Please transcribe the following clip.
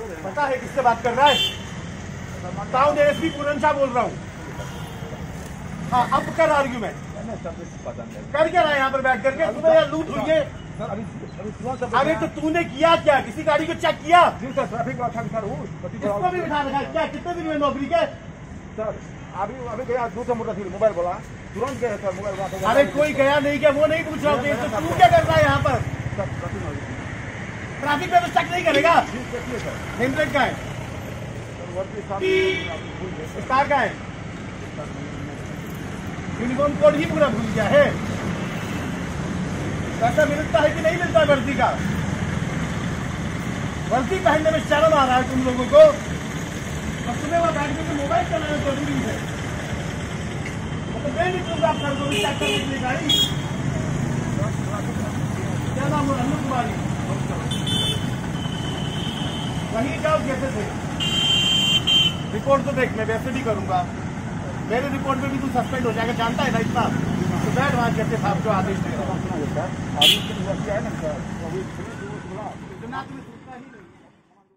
पता है किससे बात कर रहा है? टाउन एएसपी पूरनशाह बोल रहा हूँ। हाँ, अब कर आर्ग्यूमेंट कर क्या रहा है यहाँ पर बैठ करके? तुम्हें यार लूट हुई है। अरे तो तूने किया क्या? किसी गाड़ी को चेक किया? ट्रैफिक इसको भी बिठा रखा है क्या? कितने दिन में नौकरी के? सर अभी गया दूसरा मोबाइल बोला तुरंत गया सर मोबाइल। अरे कोई गया नहीं क्या? वो नहीं पूछ रहा हूँ। तो तू क्या कर रहा है यहाँ पर? ट्रैफिक में तो चेक नहीं करेगा? नेम प्लेट का है? स्टार का है? यूनिफॉर्म कोड ही पूरा भूल गया है। पैसा मिलता है कि नहीं मिलता वर्दी का? वर्दी पहनने में शर्म आ रहा है तुम लोगों को? और तुम्हें वहां बैठने के मोबाइल चलाना जरूरी है। मतलब मैं नहीं आप कर दो चेक करने के लिए गाड़ी। क्या नाम है? अनु कुमारी। वहीं जाओ कैसे थे? रिपोर्ट तो देख, मैं वैसे भी करूंगा। मेरे रिपोर्ट में भी तू सस्पेंड हो जाएगा, जानता है ना इतना? तो बैठ वहां कैसे साहब जो आदेश दे रहा हूँ।